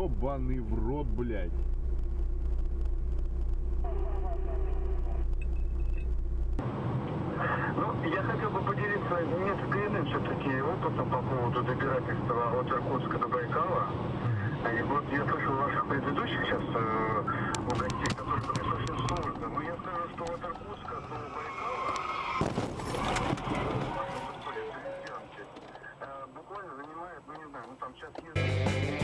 Ёбаный в рот, блядь. Ну, я хотел бы поделиться несколько иным все-таки опытом по поводу добирательства от Иркутска до Байкала. И вот я слышал ваших предыдущих сейчас гостей, которые были очень сложно. Но я скажу, что от Иркутска до Байкала буквально занимает, ну не знаю, ну там час езды.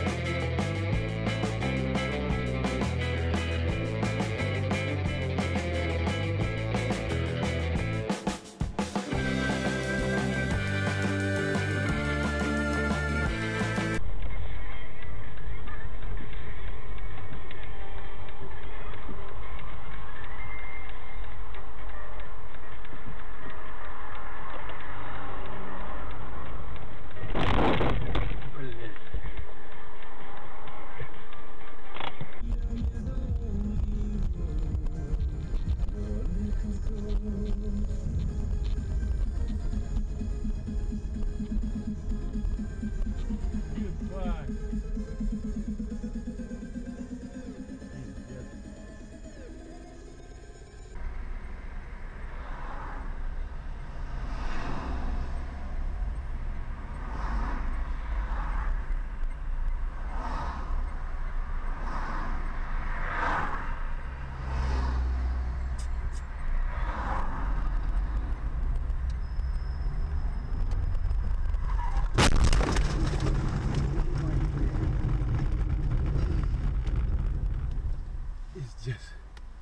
Пиздец.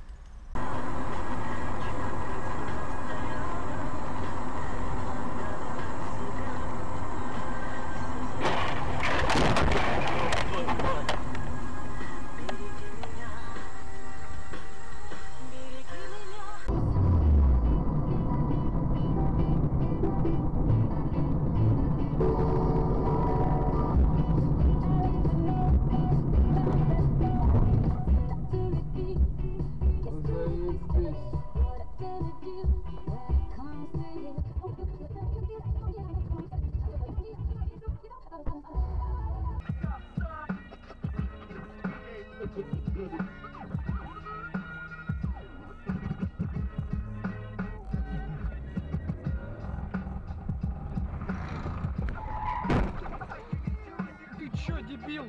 Ты чё, дебил?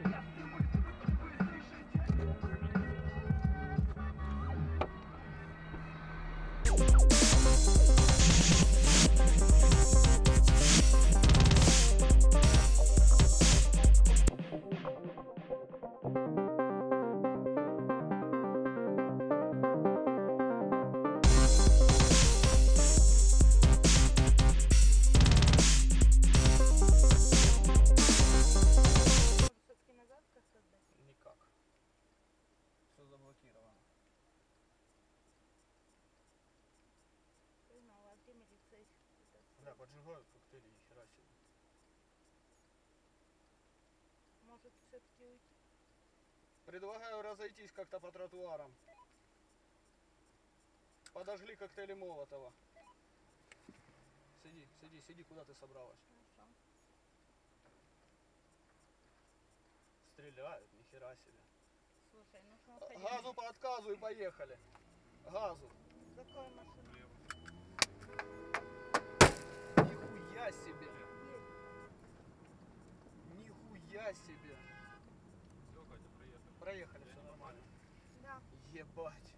Никак. Все заблокировано. Да, поджигают коктейли, ни хера себе. Может все-таки уйти? Предлагаю разойтись как-то по тротуарам. Подожгли коктейли Молотова. Сиди, сиди, сиди, куда ты собралась? Хорошо. Стреляют, ни хера себе. Слушай, ну что, Газу по отказу и поехали. Газу. Какой машина? Нихуя себе. Нихуя себе. Все, Катя, проехали. Проехали, все нормально. Да. Ебать.